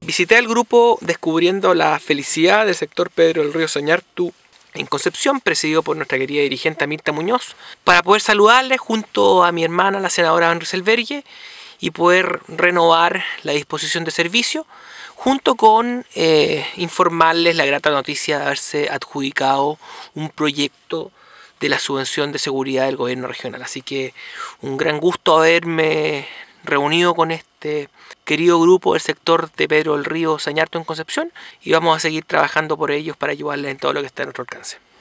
Visité el grupo Descubriendo la Felicidad del sector Pedro del Río Soñartu en Concepción, presidido por nuestra querida dirigente Mirta Muñoz, para poder saludarles junto a mi hermana, la senadora Van Rieselberghe, y poder renovar la disposición de servicio, junto con informarles la grata noticia de haberse adjudicado un proyecto de la subvención de seguridad del gobierno regional. Así que un gran gusto haberme reunido con este querido grupo del sector de Pedro del Río Soñartu en Concepción, y vamos a seguir trabajando por ellos para ayudarles en todo lo que está a nuestro alcance.